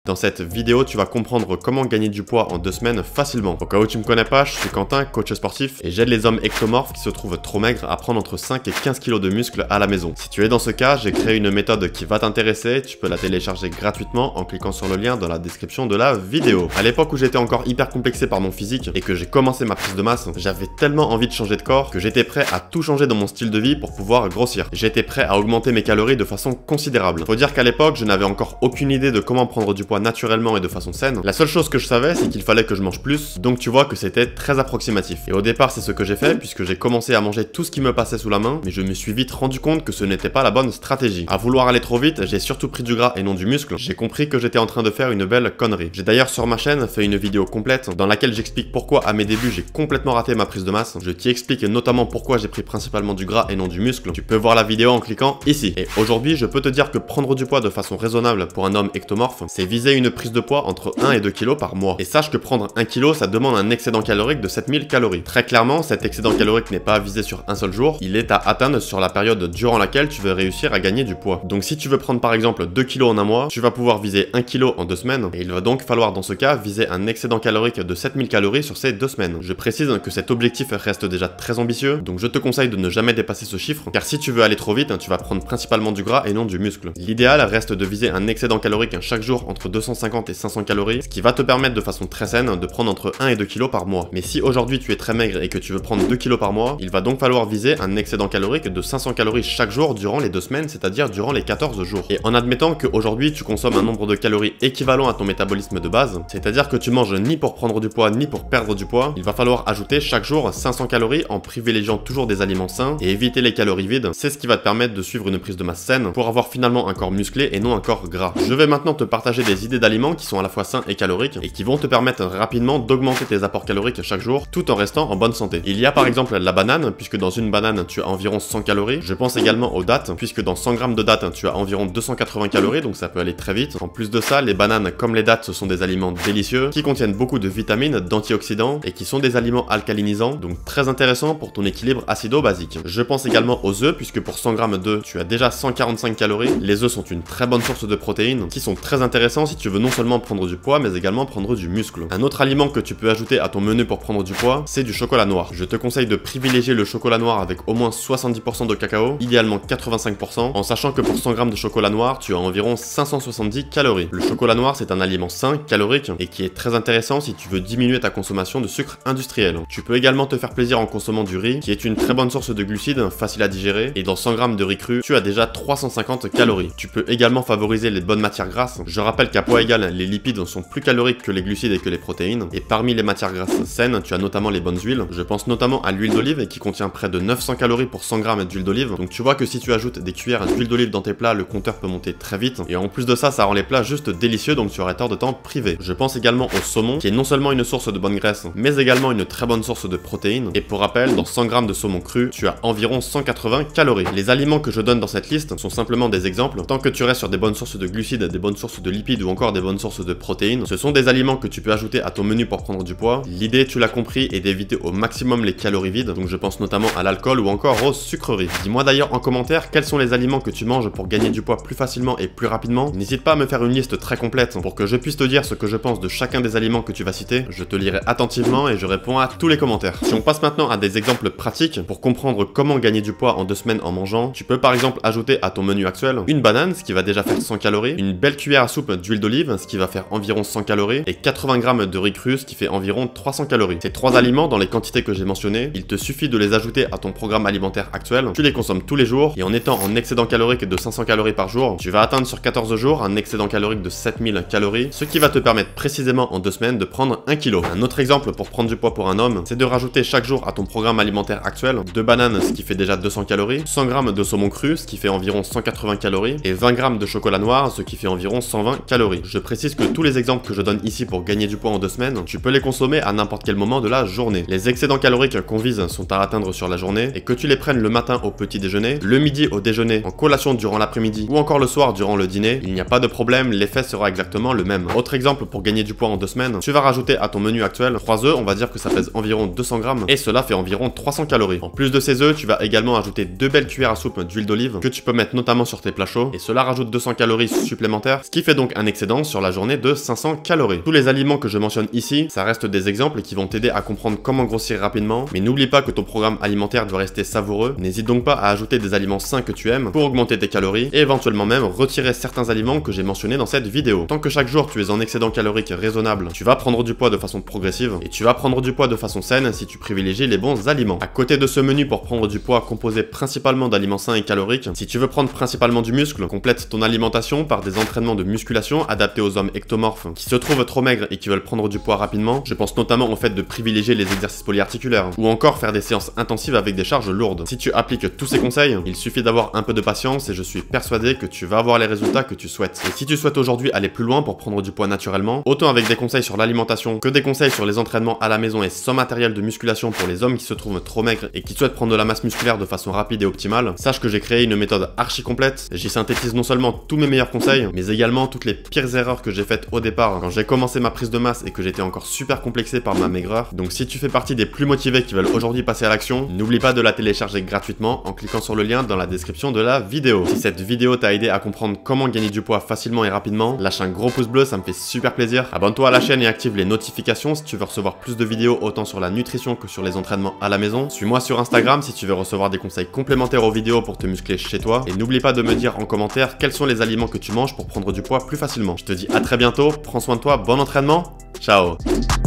Dans cette vidéo, tu vas comprendre comment gagner du poids en 2 semaines facilement. Au cas où tu me connais pas, je suis Quentin, coach sportif, et j'aide les hommes ectomorphes qui se trouvent trop maigres à prendre entre 5 et 15 kg de muscles à la maison. Si tu es dans ce cas, j'ai créé une méthode qui va t'intéresser, tu peux la télécharger gratuitement en cliquant sur le lien dans la description de la vidéo. À l'époque où j'étais encore hyper complexé par mon physique et que j'ai commencé ma prise de masse, j'avais tellement envie de changer de corps que j'étais prêt à tout changer dans mon style de vie pour pouvoir grossir. J'étais prêt à augmenter mes calories de façon considérable. Faut dire qu'à l'époque, je n'avais encore aucune idée de comment prendre du poids naturellement et de façon saine. La seule chose que je savais, c'est qu'il fallait que je mange plus, donc tu vois que c'était très approximatif. Et au départ, c'est ce que j'ai fait, puisque j'ai commencé à manger tout ce qui me passait sous la main, mais je me suis vite rendu compte que ce n'était pas la bonne stratégie. À vouloir aller trop vite, j'ai surtout pris du gras et non du muscle. J'ai compris que j'étais en train de faire une belle connerie. J'ai d'ailleurs sur ma chaîne fait une vidéo complète dans laquelle j'explique pourquoi à mes débuts j'ai complètement raté ma prise de masse. Je t'y explique notamment pourquoi j'ai pris principalement du gras et non du muscle. Tu peux voir la vidéo en cliquant ici. Et aujourd'hui, je peux te dire que prendre du poids de façon raisonnable pour un homme ectomorphe, c'est viser une prise de poids entre 1 et 2 kg par mois. Et sache que prendre 1 kg, ça demande un excédent calorique de 7000 calories. Très clairement, cet excédent calorique n'est pas à viser sur un seul jour, il est à atteindre sur la période durant laquelle tu veux réussir à gagner du poids. Donc si tu veux prendre par exemple 2 kg en un mois, tu vas pouvoir viser 1 kg en 2 semaines, et il va donc falloir dans ce cas viser un excédent calorique de 7000 calories sur ces 2 semaines. Je précise que cet objectif reste déjà très ambitieux, donc je te conseille de ne jamais dépasser ce chiffre, car si tu veux aller trop vite, tu vas prendre principalement du gras et non du muscle. L'idéal reste de viser un excédent calorique chaque jour entre 250 et 500 calories, ce qui va te permettre de façon très saine de prendre entre 1 et 2 kg par mois. Mais si aujourd'hui tu es très maigre et que tu veux prendre 2 kg par mois, il va donc falloir viser un excédent calorique de 500 calories chaque jour durant les 2 semaines, c'est-à-dire durant les 14 jours. Et en admettant qu'aujourd'hui tu consommes un nombre de calories équivalent à ton métabolisme de base, c'est-à-dire que tu manges ni pour prendre du poids ni pour perdre du poids, il va falloir ajouter chaque jour 500 calories en privilégiant toujours des aliments sains et éviter les calories vides. C'est ce qui va te permettre de suivre une prise de masse saine pour avoir finalement un corps musclé et non un corps gras. Je vais maintenant te partager des idées d'aliments qui sont à la fois sains et caloriques et qui vont te permettre rapidement d'augmenter tes apports caloriques chaque jour tout en restant en bonne santé. Il y a par exemple la banane, puisque dans une banane tu as environ 100 calories. Je pense également aux dattes, puisque dans 100 g de dattes tu as environ 280 calories, donc ça peut aller très vite. En plus de ça, les bananes comme les dattes, ce sont des aliments délicieux qui contiennent beaucoup de vitamines, d'antioxydants et qui sont des aliments alcalinisants, donc très intéressants pour ton équilibre acido-basique. Je pense également aux œufs, puisque pour 100 g d'œufs tu as déjà 145 calories. Les œufs sont une très bonne source de protéines qui sont très intéressants si tu veux non seulement prendre du poids mais également prendre du muscle. Un autre aliment que tu peux ajouter à ton menu pour prendre du poids, c'est du chocolat noir. Je te conseille de privilégier le chocolat noir avec au moins 70% de cacao, idéalement 85%, en sachant que pour 100 g de chocolat noir, tu as environ 570 calories. Le chocolat noir, c'est un aliment sain, calorique, et qui est très intéressant si tu veux diminuer ta consommation de sucre industriel. Tu peux également te faire plaisir en consommant du riz, qui est une très bonne source de glucides, facile à digérer, et dans 100 g de riz cru, tu as déjà 350 calories. Tu peux également favoriser les bonnes matières grasses. Je rappelle qu'à poids égal, les lipides sont plus caloriques que les glucides et que les protéines, et parmi les matières grasses saines, tu as notamment les bonnes huiles. Je pense notamment à l'huile d'olive qui contient près de 900 calories pour 100 g d'huile d'olive. Donc tu vois que si tu ajoutes des cuillères d'huile d'olive dans tes plats, le compteur peut monter très vite. Et en plus de ça, ça rend les plats juste délicieux, donc tu aurais tort de t'en priver. Je pense également au saumon, qui est non seulement une source de bonne graisse, mais également une très bonne source de protéines. Et pour rappel, dans 100 g de saumon cru, tu as environ 180 calories. Les aliments que je donne dans cette liste sont simplement des exemples. Tant que tu restes sur des bonnes sources de glucides, des bonnes sources de lipides ou encore des bonnes sources de protéines, ce sont des aliments que tu peux ajouter à ton menu pour prendre du poids. L'idée, tu l'as compris, est d'éviter au maximum les calories vides, donc je pense notamment à l'alcool ou encore aux sucreries. Dis-moi d'ailleurs en commentaire quels sont les aliments que tu manges pour gagner du poids plus facilement et plus rapidement. N'hésite pas à me faire une liste très complète pour que je puisse te dire ce que je pense de chacun des aliments que tu vas citer. Je te lirai attentivement et je réponds à tous les commentaires. Si on passe maintenant à des exemples pratiques pour comprendre comment gagner du poids en 2 semaines en mangeant, tu peux par exemple ajouter à ton menu actuel une banane, ce qui va déjà faire 100 calories, une belle cuillère à soupe d'huile d'olive, ce qui va faire environ 100 calories, et 80 g de riz cru, ce qui fait environ 300 calories. Ces 3 aliments, dans les quantités que j'ai mentionnées, il te suffit de les ajouter à ton programme alimentaire actuel. Tu les consommes tous les jours, et en étant en excédent calorique de 500 calories par jour, tu vas atteindre sur 14 jours un excédent calorique de 7000 calories, ce qui va te permettre précisément en 2 semaines de prendre 1 kg. Un autre exemple pour prendre du poids pour un homme, c'est de rajouter chaque jour à ton programme alimentaire actuel 2 bananes, ce qui fait déjà 200 calories, 100 g de saumon cru, ce qui fait environ 180 calories, et 20 g de chocolat noir, ce qui fait environ 120 calories. Je précise que tous les exemples que je donne ici pour gagner du poids en 2 semaines, tu peux les consommer à n'importe quel moment de la journée. Les excédents caloriques qu'on vise sont à atteindre sur la journée, et que tu les prennes le matin au petit déjeuner, le midi au déjeuner, en collation durant l'après-midi, ou encore le soir durant le dîner, il n'y a pas de problème, l'effet sera exactement le même. Autre exemple pour gagner du poids en 2 semaines, tu vas rajouter à ton menu actuel 3 œufs, on va dire que ça pèse environ 200 g, et cela fait environ 300 calories. En plus de ces œufs, tu vas également ajouter 2 belles cuillères à soupe d'huile d'olive, que tu peux mettre notamment sur tes plats chauds, et cela rajoute 200 calories supplémentaires, ce qui fait donc un excédent sur la journée de 500 calories. Tous les aliments que je mentionne ici, ça reste des exemples qui vont t'aider à comprendre comment grossir rapidement, mais n'oublie pas que ton programme alimentaire doit rester savoureux. N'hésite donc pas à ajouter des aliments sains que tu aimes pour augmenter tes calories et éventuellement même retirer certains aliments que j'ai mentionnés dans cette vidéo. Tant que chaque jour tu es en excédent calorique raisonnable, tu vas prendre du poids de façon progressive et tu vas prendre du poids de façon saine si tu privilégies les bons aliments. À côté de ce menu pour prendre du poids composé principalement d'aliments sains et caloriques, si tu veux prendre principalement du muscle, complète ton alimentation par des entraînements de musculation adaptés aux hommes ectomorphes qui se trouvent trop maigres et qui veulent prendre du poids rapidement. Je pense notamment au fait de privilégier les exercices polyarticulaires ou encore faire des séances intensives avec des charges lourdes. Si tu appliques tous ces conseils, il suffit d'avoir un peu de patience et je suis persuadé que tu vas avoir les résultats que tu souhaites. Et si tu souhaites aujourd'hui aller plus loin pour prendre du poids naturellement, autant avec des conseils sur l'alimentation que des conseils sur les entraînements à la maison et sans matériel de musculation pour les hommes qui se trouvent trop maigres et qui souhaitent prendre de la masse musculaire de façon rapide et optimale, sache que j'ai créé une méthode archi complète. J'y synthétise non seulement tous mes meilleurs conseils, mais également toutes les pires erreurs que j'ai faites au départ quand j'ai commencé ma prise de masse et que j'étais encore super complexé par ma maigreur. Donc si tu fais partie des plus motivés qui veulent aujourd'hui passer à l'action, n'oublie pas de la télécharger gratuitement en cliquant sur le lien dans la description de la vidéo. Si cette vidéo t'a aidé à comprendre comment gagner du poids facilement et rapidement, lâche un gros pouce bleu, ça me fait super plaisir. Abonne-toi à la chaîne et active les notifications si tu veux recevoir plus de vidéos autant sur la nutrition que sur les entraînements à la maison. Suis-moi sur Instagram si tu veux recevoir des conseils complémentaires aux vidéos pour te muscler chez toi. Et n'oublie pas de me dire en commentaire quels sont les aliments que tu manges pour prendre du poids plus facilement. Je te dis à très bientôt, prends soin de toi, bon entraînement, ciao.